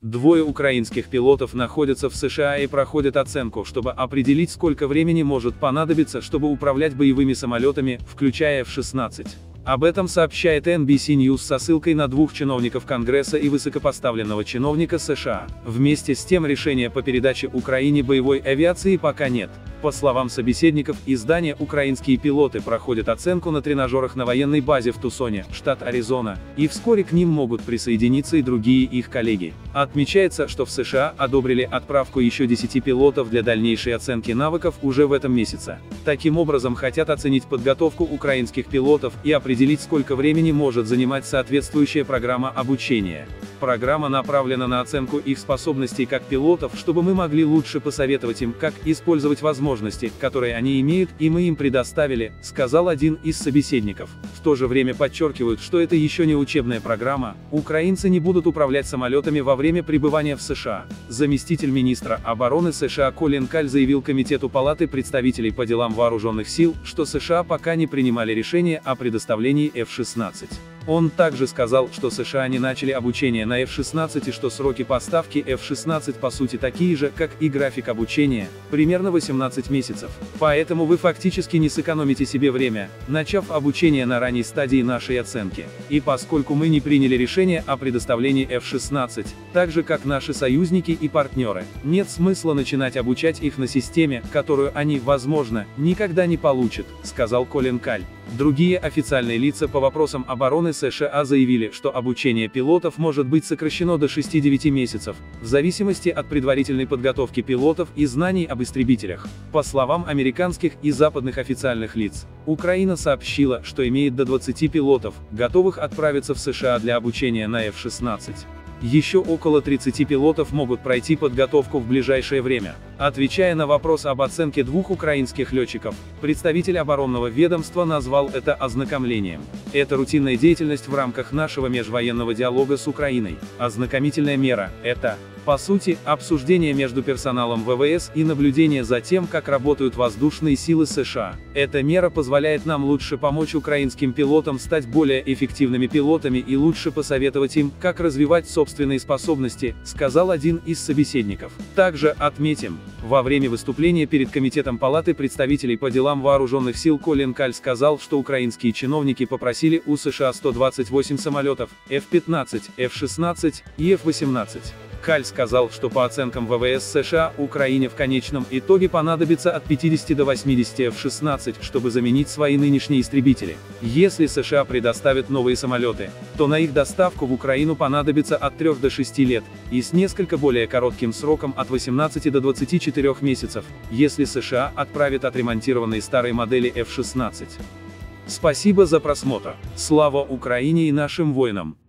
Двое украинских пилотов находятся в США и проходят оценку, чтобы определить, сколько времени может понадобиться, чтобы управлять боевыми самолетами, включая F-16. Об этом сообщает NBC News со ссылкой на двух чиновников Конгресса и высокопоставленного чиновника США. Вместе с тем, решения по передаче Украине боевой авиации пока нет. По словам собеседников издания, украинские пилоты проходят оценку на тренажерах на военной базе в Тусоне, штат Аризона, и вскоре к ним могут присоединиться и другие их коллеги. Отмечается, что в США одобрили отправку еще 10 пилотов для дальнейшей оценки навыков уже в этом месяце. Таким образом, хотят оценить подготовку украинских пилотов и определить, сколько времени может занимать соответствующая программа обучения. Программа направлена на оценку их способностей как пилотов, чтобы мы могли лучше посоветовать им, как использовать возможности, которые они имеют, и мы им предоставили, сказал один из собеседников. В то же время подчеркивают, что это еще не учебная программа, украинцы не будут управлять самолетами во время пребывания в США. Заместитель министра обороны США Колин Каль заявил Комитету Палаты представителей по делам вооруженных сил, что США пока не принимали решение о предоставлении F-16. Он также сказал, что США не начали обучение на F-16 и что сроки поставки F-16 по сути такие же, как и график обучения, примерно 18 месяцев. Поэтому вы фактически не сэкономите себе время, начав обучение на ранней стадии нашей оценки. И поскольку мы не приняли решение о предоставлении F-16, так же как наши союзники и партнеры, нет смысла начинать обучать их на системе, которую они, возможно, никогда не получат, сказал Колин Каль. Другие официальные лица по вопросам обороны США заявили, что обучение пилотов может быть сокращено до 6-9 месяцев, в зависимости от предварительной подготовки пилотов и знаний об истребителях. По словам американских и западных официальных лиц, Украина сообщила, что имеет до 20 пилотов, готовых отправиться в США для обучения на F-16. Еще около 30 пилотов могут пройти подготовку в ближайшее время. Отвечая на вопрос об оценке двух украинских летчиков, представитель оборонного ведомства назвал это ознакомлением. Это рутинная деятельность в рамках нашего межвоенного диалога с Украиной. Ознакомительная мера – это, по сути, обсуждение между персоналом ВВС и наблюдение за тем, как работают воздушные силы США. Эта мера позволяет нам лучше помочь украинским пилотам стать более эффективными пилотами и лучше посоветовать им, как развивать собственные способности, сказал один из собеседников. Также отметим, во время выступления перед Комитетом Палаты представителей по делам вооруженных сил Колин Каль сказал, что украинские чиновники попросили у США 128 самолетов, F-15, F-16 и F-18. Каль сказал, что по оценкам ВВС США, Украине в конечном итоге понадобится от 50 до 80 F-16, чтобы заменить свои нынешние истребители. Если США предоставят новые самолеты, то на их доставку в Украину понадобится от 3 до 6 лет, и с несколько более коротким сроком от 18 до 24 месяцев, если США отправят отремонтированные старые модели F-16. Спасибо за просмотр. Слава Украине и нашим воинам!